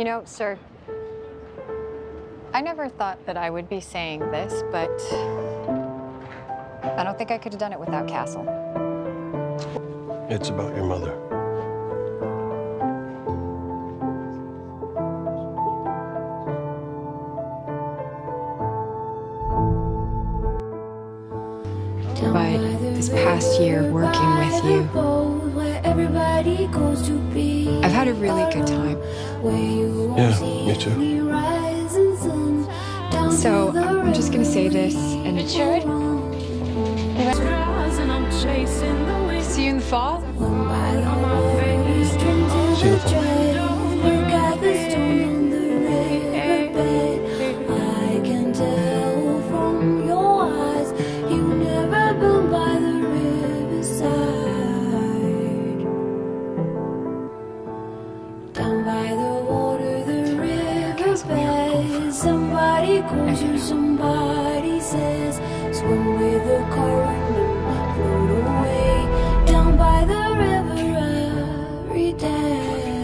You know, sir, I never thought that I would be saying this, but I don't think I could have done it without Castle. It's about your mother. But this past year working with you, I've had a really good time. Yeah, me too. So I'm just gonna say this and Richard? see you in the fall. See you in the fall. Down by the water, the riverbed. Somebody calls you, somebody says, swim with the current and float away. Down by the river every day.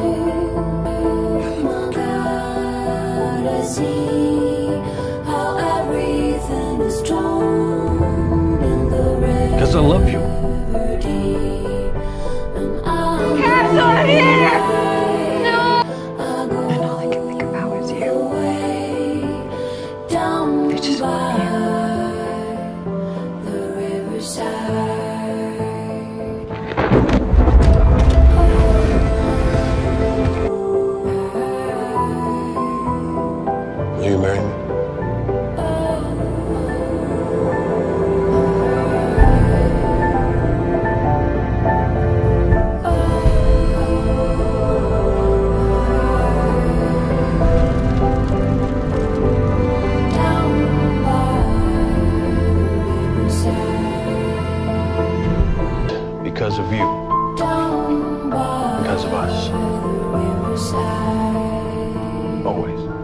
Oh my God, I see how everything is drawn in the river. 'Cause I love you. Castle, here! And all I can think about was you. Down Just by want the riverside. Will you marry me? Because of you. Because of us. Always.